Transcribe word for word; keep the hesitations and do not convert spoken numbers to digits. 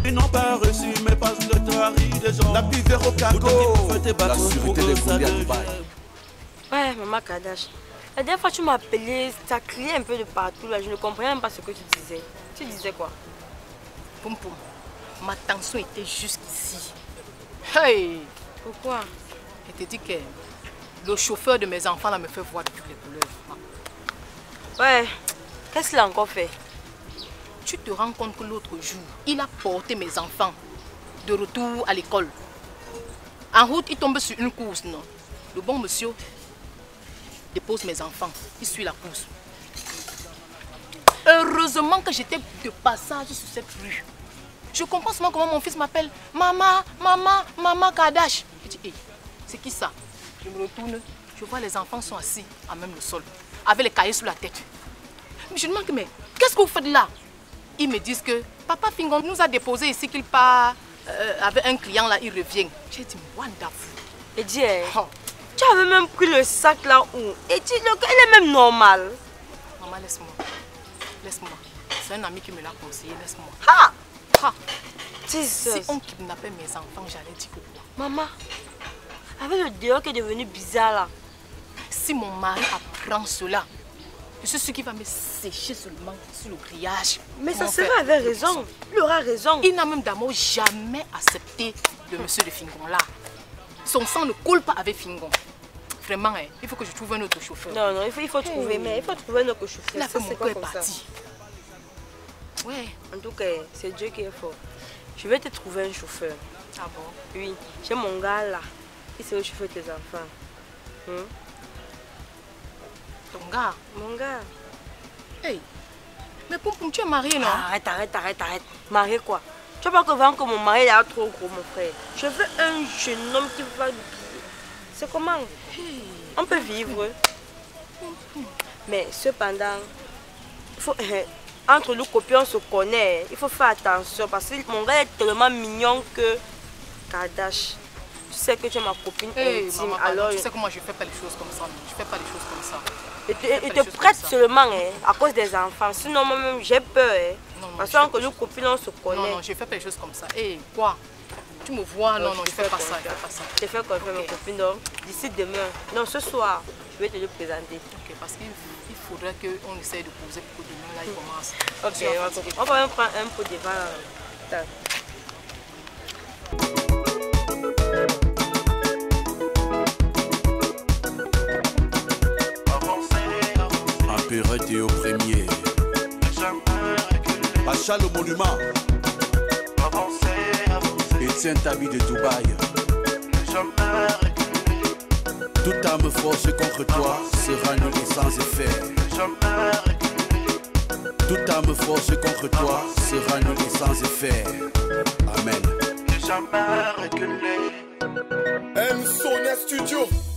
Ils n'ont pas reçu, mais parce que tu as ri des gens. La pivère au cagot. La sûreté des bouliers à Dubaï. Ouais, maman Kadash. La dernière fois, tu m'as appelé, ça criait un peu de partout là. Je ne comprenais même pas ce que tu disais. Tu disais quoi? Poum poum. Ma tension était jusqu'ici. Hey! Pourquoi? Je te dis que le chauffeur de mes enfants là me fait voir toutes les couleurs. Ouais. Qu'est-ce qu'il a encore fait? Tu te rends compte que l'autre jour, il a porté mes enfants de retour à l'école. En route, il tombe sur une course, non? Le bon monsieur dépose mes enfants. Il suit la course. Heureusement que j'étais de passage sur cette rue. Je comprends seulement comment mon fils m'appelle. Maman, maman, maman Kadash. Je dis, hey, c'est qui ça? Je me retourne. Je vois les enfants sont assis à même le sol, avec les cahiers sous la tête. Mais je demande, mais qu'est-ce que vous faites là? Ils me disent que Papa Fingon nous a déposé ici qu'il part euh, avec un client là, il revient. J'ai dit, wonderful. Et dis, oh. Tu avais même pris le sac là où? Et dis, le gars, il est même normal. Maman, laisse-moi. Laisse-moi. C'est un ami qui me l'a conseillé, laisse-moi. Ha! Ha! Jesus. Si on kidnappait mes enfants, j'allais dire pourquoi. Maman, avec le dehors qui est devenu bizarre là. Si mon mari apprend cela, je suis sûr qu'il va me sécher seulement sur le grillage. Mais ça sera avec raison. Il aura raison. Il n'a même d'amour jamais accepté le monsieur de Fingon là. Son sang ne coule pas avec Fingon. Vraiment, hein, il faut que je trouve un autre chauffeur. Non, non, il faut, il faut hey. trouver, mais il faut trouver un autre chauffeur. Là, mon cœur est parti. Ouais. En tout cas, c'est Dieu qui est fort. Je vais te trouver un chauffeur. Ah bon? Oui, j'ai mon gars là. Il sait le chauffeur de tes enfants. Hmm? Ton gars? Mon gars. Hey, mais Poum Poum, tu es marié, non? Arrête, arrête, arrête, arrête. Marié quoi? Tu vois pas que vraiment que mon mari est trop gros, mon frère. Je veux un jeune homme qui va... C'est comment? Hey. On peut vivre. Mais cependant, il faut... Entre nous copains, on se connaît. Il faut faire attention parce que mon gars est tellement mignon que... Kadash. Tu sais que tu es ma copine hey, intime, maman, alors... Tu sais que moi je fais pas les choses comme ça. Je fais pas les choses comme ça. Et te, et te prête seulement hein, à cause des enfants. Sinon moi-même j'ai peur. Hein. Non, non, parce que nous copines on se connaît. Non, non, je fais pas les choses comme ça. Hé, hey, quoi? Tu me vois? Non, non, non je fais pas ça, je fais pas ça. Je fais confiance à ma copine. Donc, d'ici demain, non, ce soir, je vais te le présenter. Ok, parce qu'il faudrait qu'on essaye de poser pour que demain là il commence. Ok, on va même prendre un pot de vin. Pérette et au premier. Pacha le monument. Etienne Tabi de Dubaï. Toute arme force contre toi sera nulle et sans effet. Toute arme force contre toi sera nulle et sans effet. Amen. M Sonia Studio.